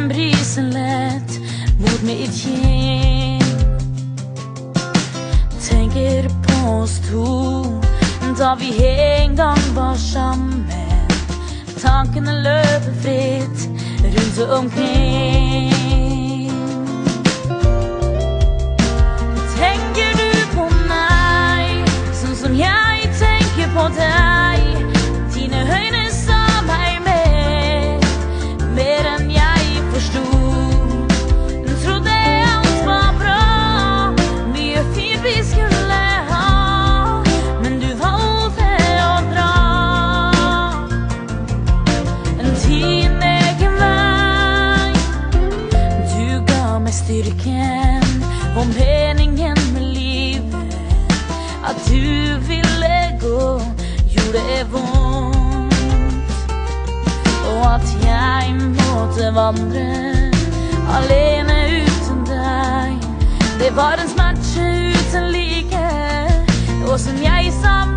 en brisen lett mot mitt kinn. Tenker på oss to da vi en gang var sammen. Tankene løper fritt rundt omkring. Tenker du på meg sånn som jeg tenker på deg? Dine øyne sa meg mer enn jeg forstod. Trodde alt var bra, mye fint vi skulle ha, men du valgte å dra din egen vei. Du ga meg styrken og meningen med livet. At du ville gå gjorde vondt, og at jeg måtte vandre alene uten deg. Det var en smerte uten like, og som jeg savnet.